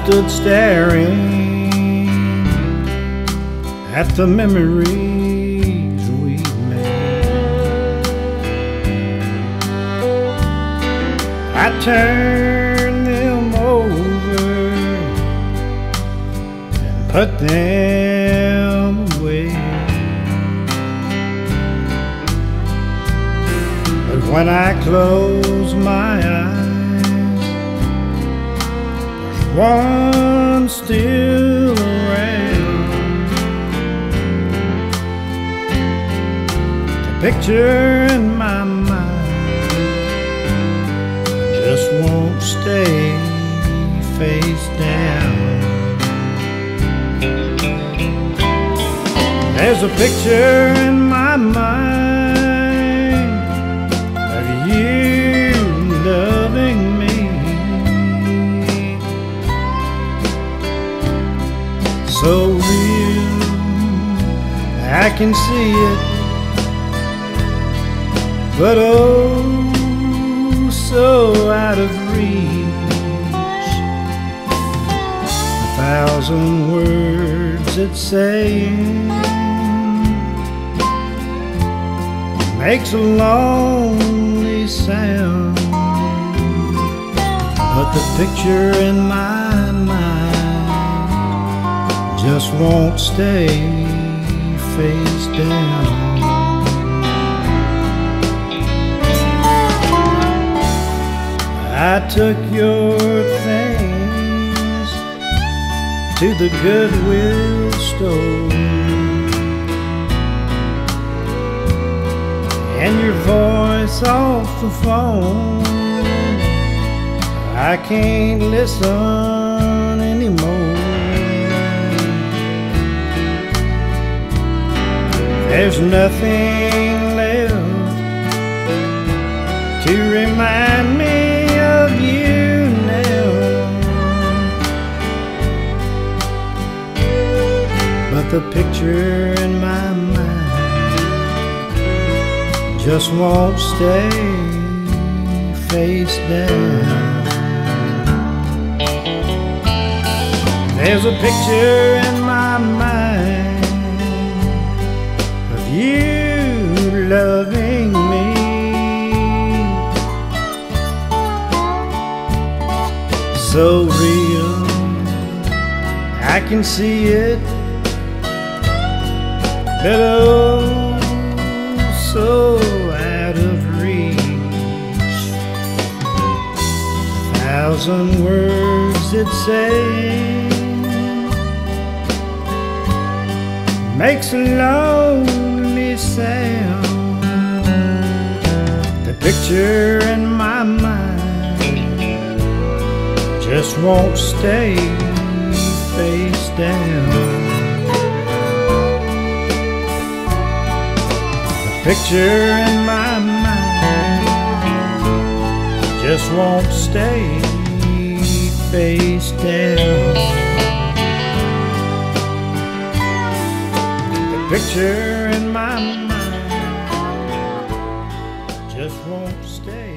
stood staring at the memories we made. I turned them over and put them away. But when I close my eyes, there's one still around. The picture in my mind just won't stay face down. There's a picture in my mind of you loving me, so real I can see it, but oh, so out of reach. 1,000 words it's saying makes a lonely sound, but the picture in my mind just won't stay face down. I took your things to the Goodwill store, and your voice off the phone, I can't listen anymore. There's nothing left to remind me of you now, but the picture in my mind just won't stay face down. There's a picture in my mind of you loving me, so real I can see it, but oh, so out of reach. 1,000 words it says makes a lonely sound. The picture in my mind just won't stay face down. The picture in my mind just won't stay face down. The picture in my mind just won't stay